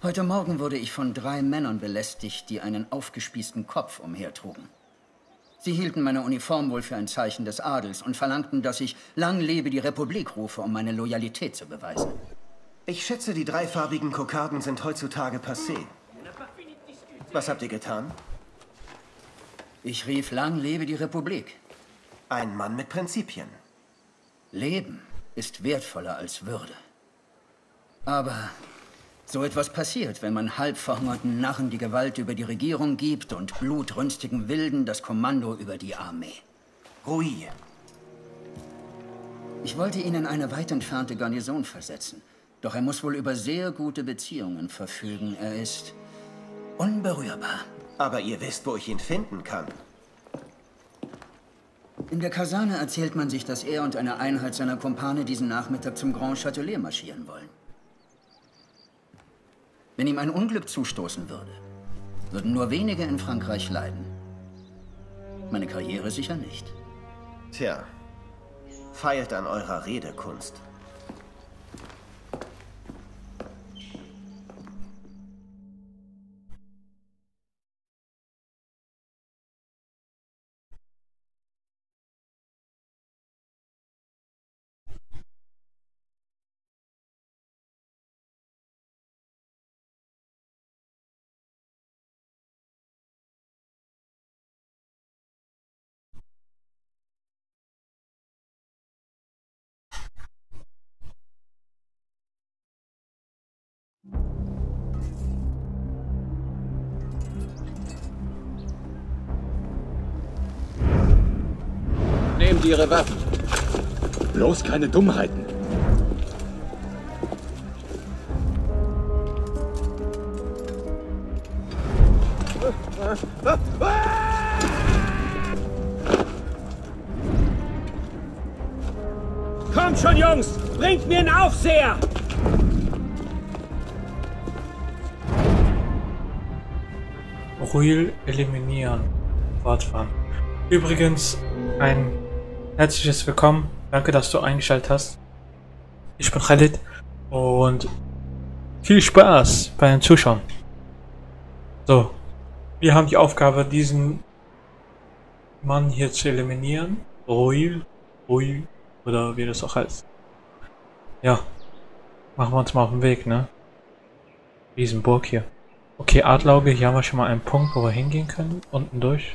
Heute Morgen wurde ich von 3 Männern belästigt, die einen aufgespießten Kopf umhertrugen. Sie hielten meine Uniform wohl für ein Zeichen des Adels und verlangten, dass ich „Lang lebe die Republik“ rufe, um meine Loyalität zu beweisen. Ich schätze, die dreifarbigen Kokarden sind heutzutage passé. Was habt ihr getan? Ich rief „Lang lebe die Republik“. Ein Mann mit Prinzipien. Leben ist wertvoller als Würde. Aber so etwas passiert, wenn man halbverhungerten Narren die Gewalt über die Regierung gibt und blutrünstigen Wilden das Kommando über die Armee. Rui. Ich wollte ihn in eine weit entfernte Garnison versetzen. Doch er muss wohl über sehr gute Beziehungen verfügen. Er ist unberührbar. Aber ihr wisst, wo ich ihn finden kann. In der Kaserne erzählt man sich, dass er und eine Einheit seiner Kumpane diesen Nachmittag zum Grand Châtelet marschieren wollen. Wenn ihm ein Unglück zustoßen würde, würden nur wenige in Frankreich leiden. Meine Karriere sicher nicht. Tja, feilt an eurer Redekunst. Nehmt Ihre Waffen. Bloß keine Dummheiten. Kommt schon, Jungs! Bringt mir einen Aufseher! Ruil eliminieren. Fortfahren. Übrigens, ein herzliches Willkommen. Danke, dass du eingeschaltet hast. Ich bin Khalid und viel Spaß bei den Zuschauern. So, wir haben die Aufgabe, diesen Mann hier zu eliminieren. Ruil oder wie das auch heißt. Ja, machen wir uns mal auf den Weg, ne? Riesenburg hier. Okay, Adlerauge, hier haben wir schon mal einen Punkt, wo wir hingehen können. Unten durch.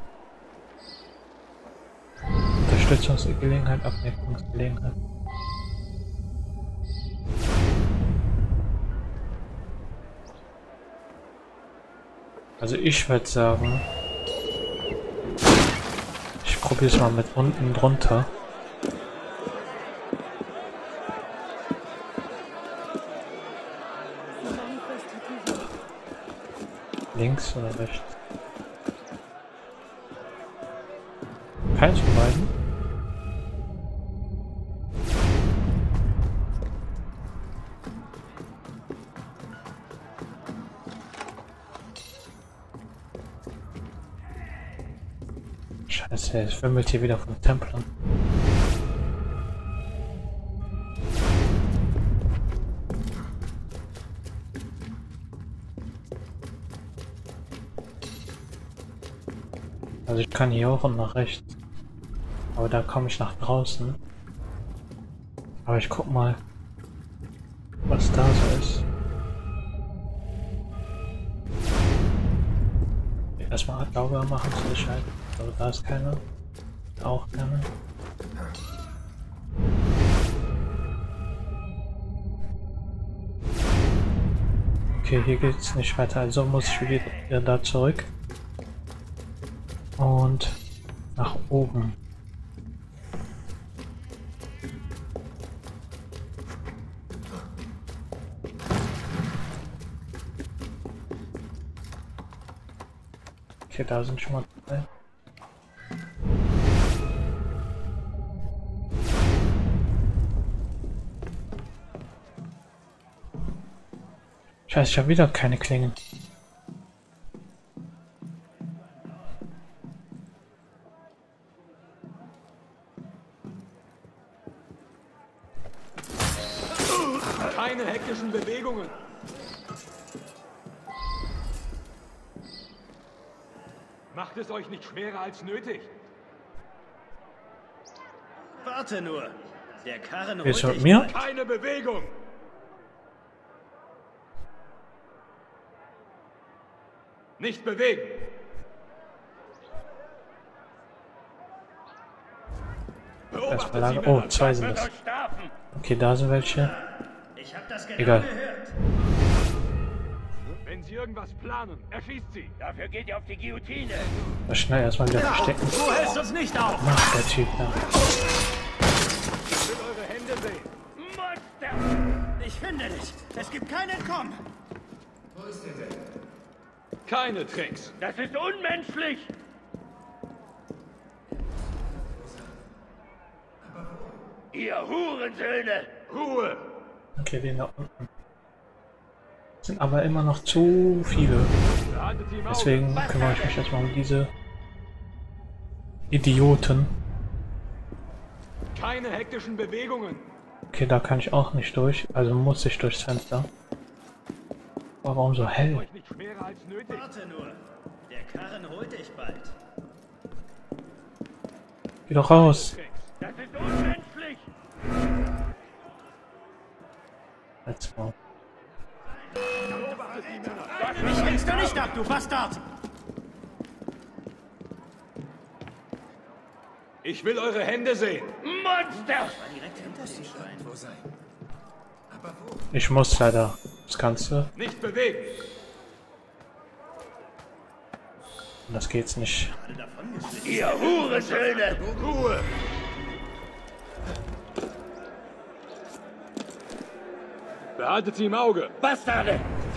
Unterstützungsgelegenheit, Ablenkungsgelegenheit. Also ich würde sagen, ich probiere es mal mit unten drunter. Links oder rechts? Keins von beiden. Scheiße, es wimmelt hier wieder von Templern. Also ich kann hier hoch und nach rechts. Aber da komme ich nach draußen. Aber ich guck mal, was da so ist. Erstmal Adlerauge machen zur Sicherheit. Also da ist keiner. Da auch keiner. Okay, hier geht's nicht weiter. Also muss ich wieder da zurück. Und nach oben. Okay, da sind schon mal 3. Scheiße, ich habe wieder keine Klingen. Keine hektischen Bewegungen. Macht es euch nicht schwerer als nötig. Warte nur. Der Karren holt Jetzt mit dich mir? bald. Keine Bewegung. Nicht bewegen. Erstmal Lager. Oh, zwei sind das. Okay, da sind welche. Ich hab das genau Egal. gehört. Wenn sie irgendwas planen, erschießt sie. Dafür geht ihr auf die Guillotine. Mal schnell erstmal wieder verstecken. Du hältst uns nicht auf. Ach, der Typ da. Ich will eure Hände sehen. Monster! Ich finde dich. Es gibt kein Entkommen. Keine Tricks. Das ist unmenschlich! Ihr Hurensöhne! Ruhe. Okay, den da unten. Sind aber immer noch zu viele. Behaltet sie im Auge. Deswegen kümmere ich mich erstmal um diese Idioten. Keine hektischen Bewegungen. Okay, da kann ich auch nicht durch. Also muss ich durchs Fenster. Aber warum so hell? Euch nicht schwerer als nötig. Warte nur. Der Karren holt dich bald. Geh doch raus. Das ist unmenschlich! Let's go. Mich hängst du nicht ab, du Bastard. Ich will eure Hände sehen. Monster! Ich muss leider das Ganze. Nicht bewegen. Das geht's nicht. Ihr Hurensöhne! Ruhe. Behaltet sie im Auge. Bastarde!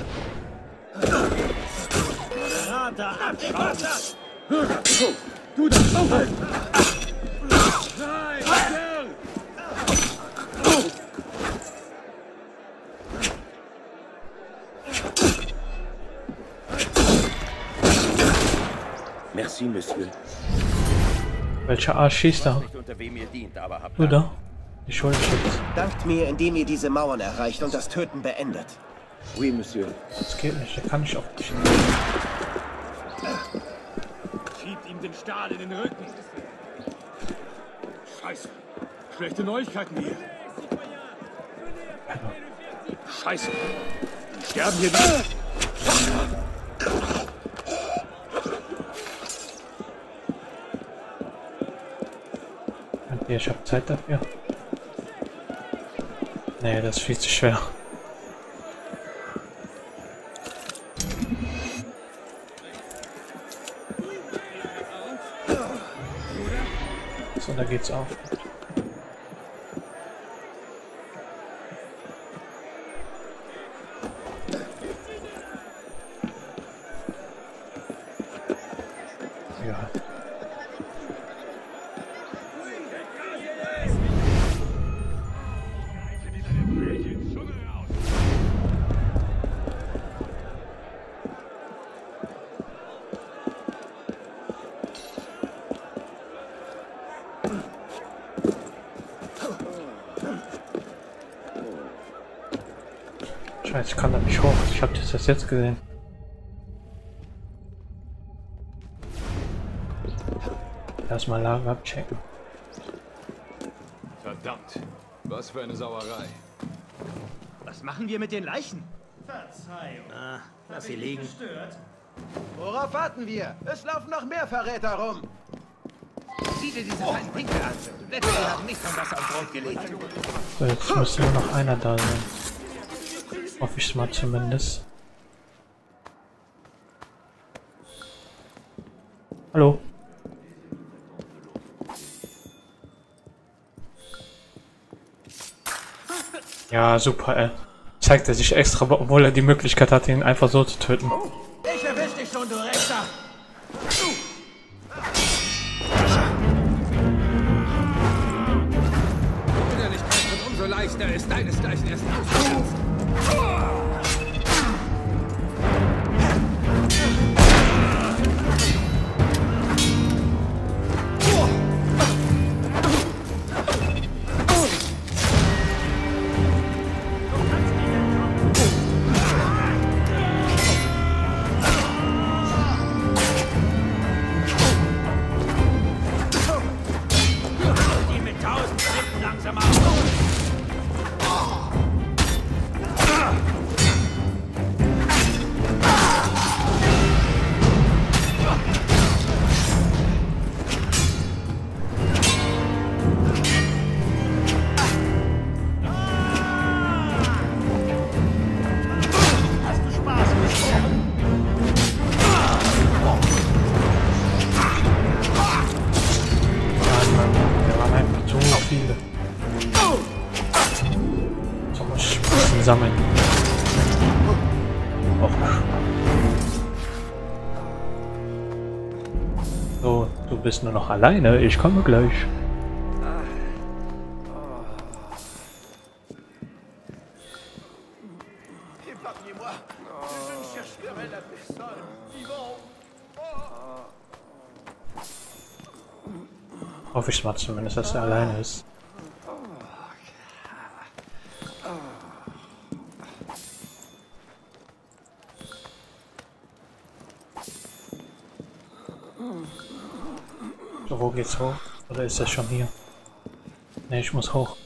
Merci, Monsieur. Welcher Arsch schießt da? Nicht unter wem ihr dient, aber habt Du da? Die Schuld jetzt. Dankt mir, indem ihr diese Mauern erreicht und das Töten beendet. Oui, Monsieur. Das geht nicht, der kann nicht auf dich. Schiebt ihm den Stahl in den Rücken. Scheiße. Schlechte Neuigkeiten hier. Scheiße. Die sterben hier nicht. Ich hab Zeit dafür. Nee, das ist viel zu schwer. So, da geht's auch. Ja. Scheiße, ich kann da nicht hoch. Ich hab das erst jetzt gesehen. Erstmal Lager abchecken. Verdammt. Was für eine Sauerei. Was machen wir mit den Leichen? Verzeihung. Lass sie liegen. Worauf warten wir? Es laufen noch mehr Verräter rum. Sieh dir diese feinen Pinkel an. Letzte haben nicht von Wasser auf Brot gelegt. So, jetzt müsste nur noch einer da sein. Hoffe ich mal zumindest. Hallo? Ja, super, ey. Zeigt er sich extra, obwohl er die Möglichkeit hatte, ihn einfach so zu töten. Ich erwisch dich schon, du Rechter. Widerlichkeit wird umso leichter, es deinesgleichen erst auszurufen. Och. So, du bist nur noch alleine. Ich komme gleich. Hoffe ich mal zumindest, dass er alleine ist. So, wo geht's hoch? Oder ist er schon hier? Ne, ich muss hoch.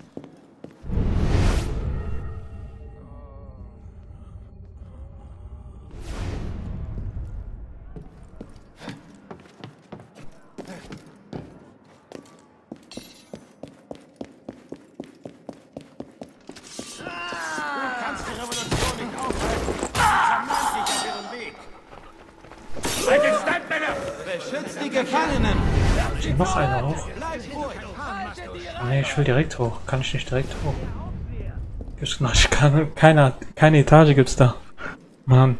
Beschützt die Gefangenen! Ist noch einer hoch? Ne, ich will direkt hoch. Kann ich nicht direkt hoch? Gibt's noch keine Etage gibt's da. Mann.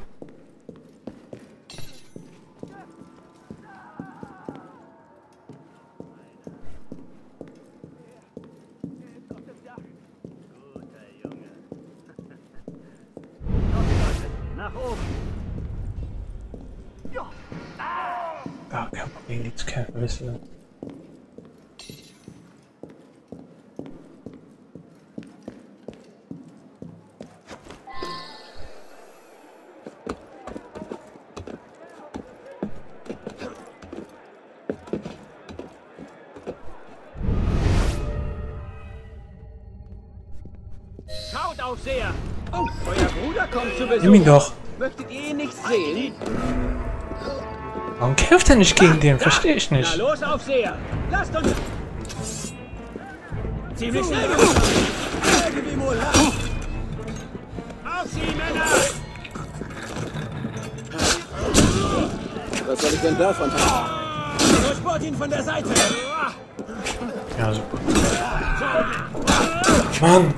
Nach oben. Ja, kein Problem, nichts kämpfen, wissen wir. Schaut, Aufseher! Oh, euer Bruder kommt zu Besuch. Nimm ihn doch! Möchtet ihr ihn nicht sehen? Warum kämpft er nicht gegen den? Verstehe ich Na nicht. los, Aufseher! Lasst uns... Ziemlich schnell gemacht! Auf sie, Männer! Was soll ich denn davon haben? Durchbohrt ihn von der Seite! Ja, super. Mann!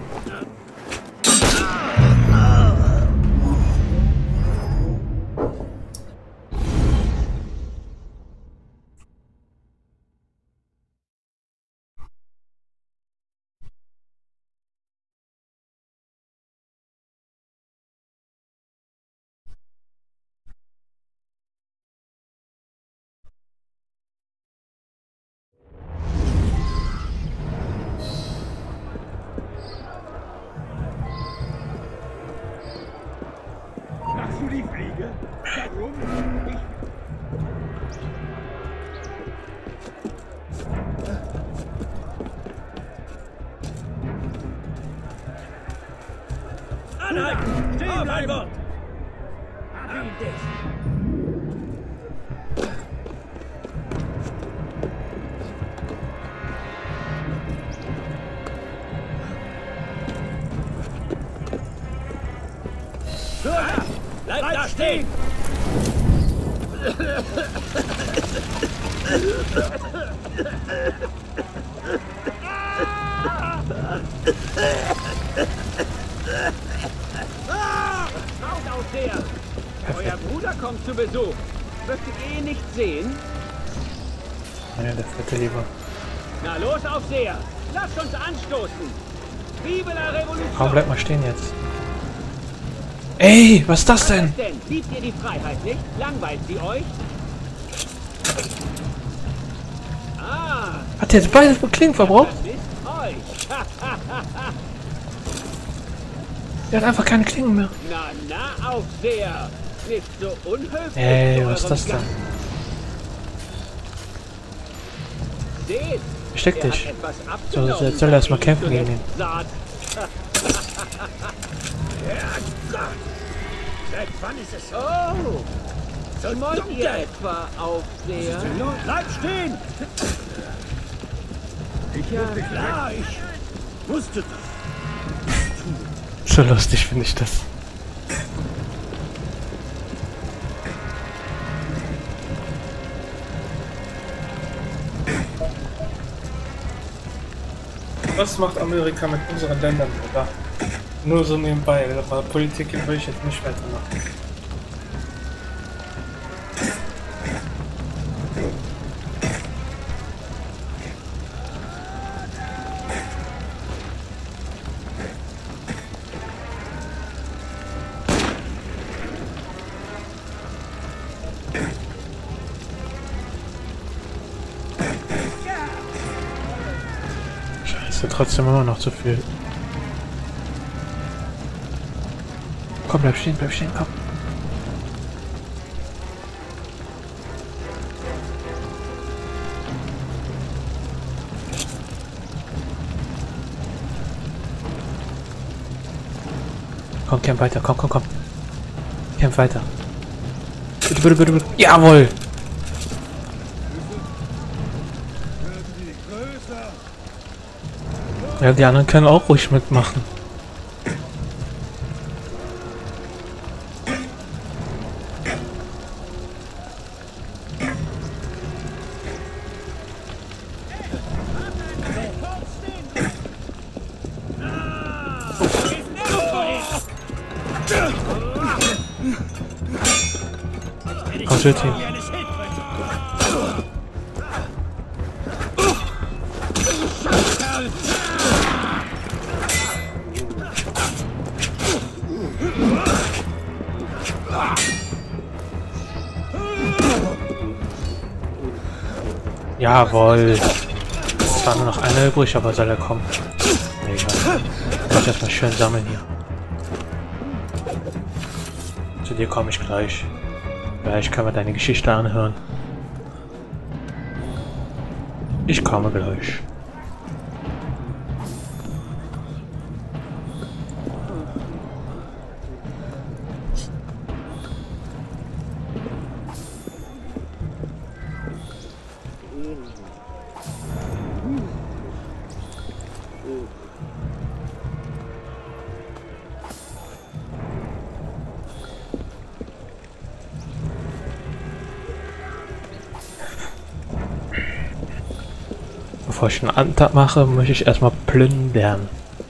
Machst du die Fliege? Warum? Anhalten! Stehen bleiben! Bleib da stehen! Schaut, Aufseher! Euer Bruder kommt zu Besuch. Möchtet ihr ihn nicht sehen? Ja, der vierte lieber. Na los, Aufseher! Lasst uns anstoßen! Vive la Revolution! Warum bleibt mal stehen jetzt? Ey, was ist das denn? Was denn? Liebt ihr die Freiheit nicht? Langweilt sie euch? Ah, Hat der jetzt beide Klingen verbraucht? das ist euch! Der hat einfach keine Klingen mehr. Na, Aufseher! Nicht so unhöflich Ey, zu was ist eurem das denn? Gast. Seht! Versteck Er dich. hat etwas So, abgenommen, jetzt soll er erstmal kämpfen zuletzt gegen ihn. saht. Seit wann ist es so? Oh! So Wollt dumm, ihr der- etwa, Aufseher? Bleib stehen! Ja, ich wusste das. So lustig finde ich das. Was macht Amerika mit unseren Ländern, oder? Nur so nebenbei, aber Politik will ich jetzt nicht weitermachen. Scheiße, trotzdem immer noch zu viel. Komm, bleib stehen, komm. Komm, kämpf weiter, komm. Kämpf weiter. Bitte. Jawohl! Ja, die anderen können auch ruhig mitmachen. Komm, Team. Jawohl. Es war nur noch einer übrig, aber soll er kommen? Nee, egal. Ich muss erstmal schön sammeln hier. Zu dir komme ich gleich. Gleich können wir deine Geschichte anhören. Ich komme gleich. Bevor ich einen Antrag mache, möchte ich erstmal plündern.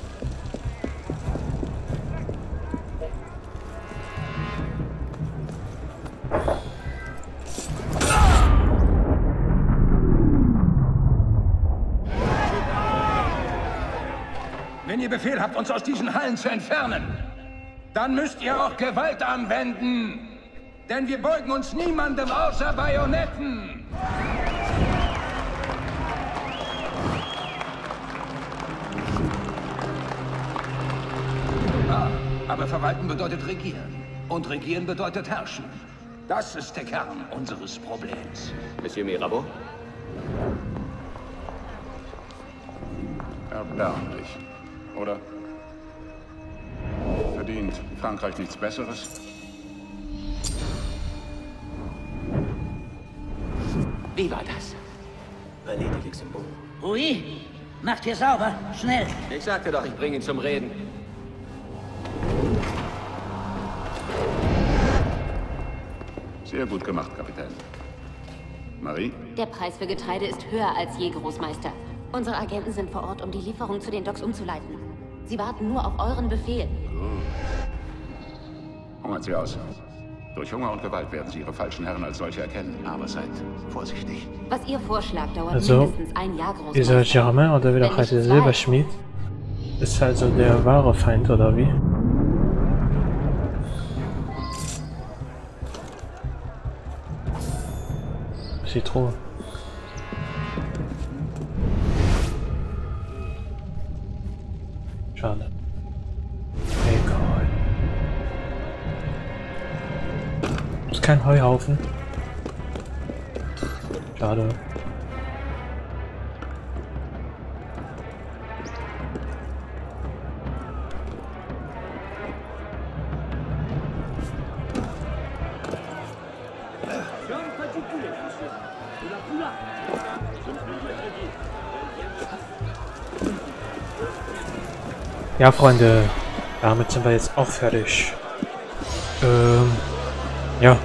Wenn ihr Befehl habt, uns aus diesen Hallen zu entfernen, dann müsst ihr auch Gewalt anwenden. Denn wir beugen uns niemandem außer Bajonetten. Aber verwalten bedeutet regieren. Und regieren bedeutet herrschen. Das ist der Kern unseres Problems. Monsieur Mirabeau? Erbärmlich, oder? Verdient Frankreich nichts Besseres? Wie war das? Palais de Luxembourg. Oui, macht hier sauber, schnell. Ich sagte doch, ich bringe ihn zum Reden. Sehr gut gemacht, Kapitän. Marie? Der Preis für Getreide ist höher als je, Großmeister. Unsere Agenten sind vor Ort, um die Lieferung zu den Docks umzuleiten. Sie warten nur auf euren Befehl. Hungert sie aus. Durch Hunger und Gewalt werden sie ihre falschen Herren als solche erkennen. Aber seid vorsichtig. Was ihr vorschlagt, dauert Also, mindestens ein Jahr, Großmeister. Dieser Germain, oder wie der Wenn heißt, der nicht zwei. Silberschmied, ist also der wahre Feind, oder wie? Was ist die Truhe? Schade. Egal. Ist kein Heuhaufen. Schade. Ja, Freunde, damit sind wir jetzt auch fertig. Ja.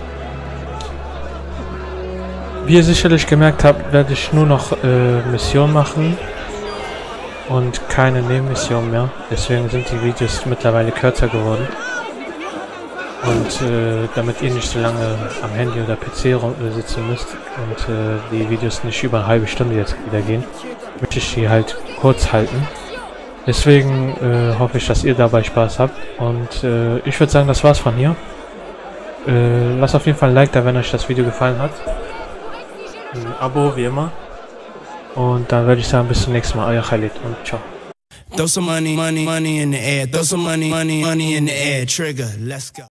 Wie ihr sicherlich gemerkt habt, werde ich nur noch Mission machen. und keine Nebenmission mehr. Deswegen sind die Videos mittlerweile kürzer geworden. Und damit ihr nicht so lange am Handy oder PC sitzen müsst und die Videos nicht über eine halbe Stunde jetzt wieder gehen, möchte ich die halt kurz halten. Deswegen hoffe ich, dass ihr dabei Spaß habt. Und ich würde sagen, das war's von hier. Lasst auf jeden Fall ein Like da, wenn euch das Video gefallen hat. Ein Abo, wie immer. Und dann würde ich sagen, bis zum nächsten Mal. Euer Khalid und ciao. Throw some money in the air. Throw some money in the air. Trigger. Let's go.